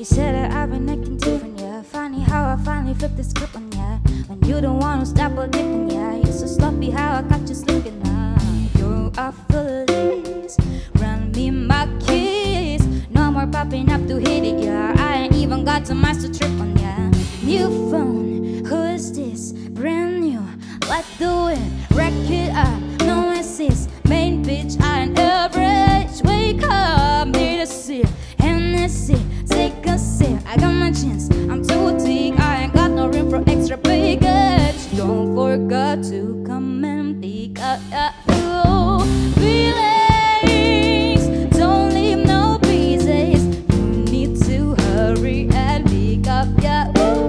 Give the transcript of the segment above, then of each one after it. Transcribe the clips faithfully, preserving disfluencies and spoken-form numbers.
You said that I've been acting different, yeah. Funny how I finally flipped the script on ya. When you don't want to stop addicting, yeah. You're so sloppy how I got you sleeping now. You're a police, run me my keys. No more popping up to hit it, yeah. I ain't even got to master trip on ya. New phone, who is this? Brand new, what doing? Wreck it up, no assist. Main bitch, I ain't average. Wake up, need a sip, Hennessy, take a sip. I got my chance, I'm too thick. I ain't got no room for extra baggage. Don't forget to come and pick up your feelings. Don't leave no pieces. You need to hurry and pick up your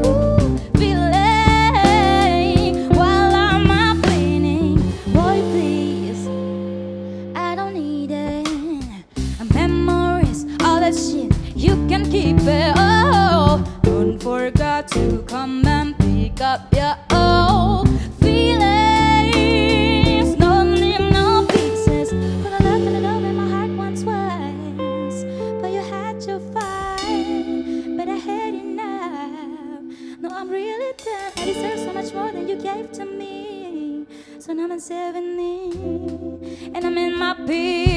feeling while I'm up cleaning. Boy, please, I don't need it. Memories, all that shit, you can keep it. Oh, don't forget to come and pick up your old feelings. Don't leave no pieces. But I love and I love and my heart once was. But you had your fight, but I had enough. No, I'm really done. I deserve so much more than you gave to me. So now I'm seventy and I'm in my peace.